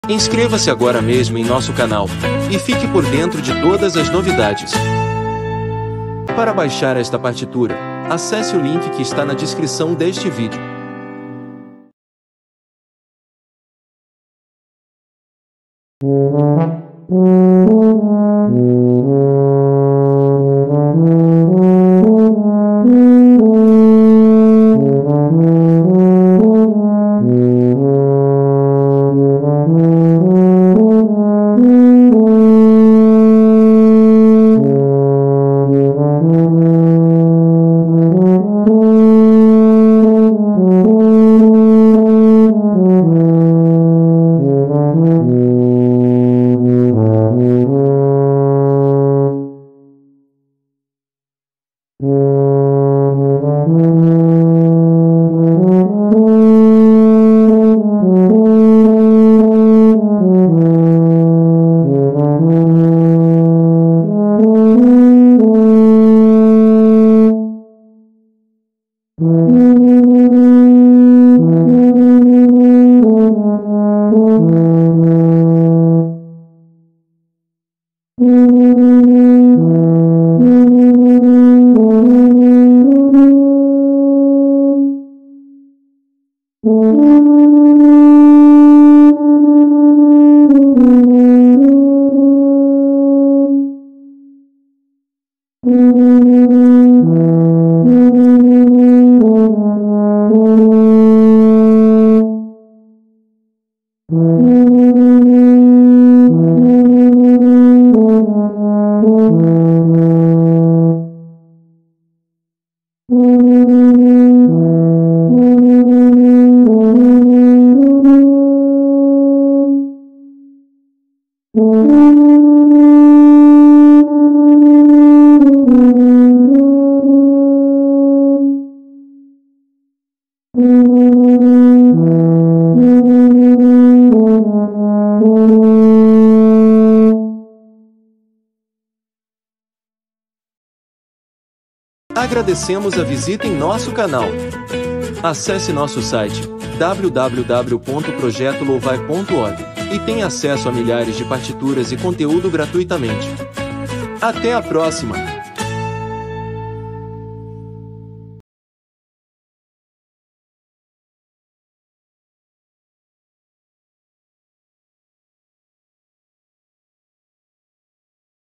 Inscreva-se agora mesmo em nosso canal e fique por dentro de todas as novidades. Para baixar esta partitura, acesse o link que está na descrição deste vídeo. Agradecemos a visita em nosso canal. Acesse nosso site www.projetolovai.org e tenha acesso a milhares de partituras e conteúdo gratuitamente. Até a próxima!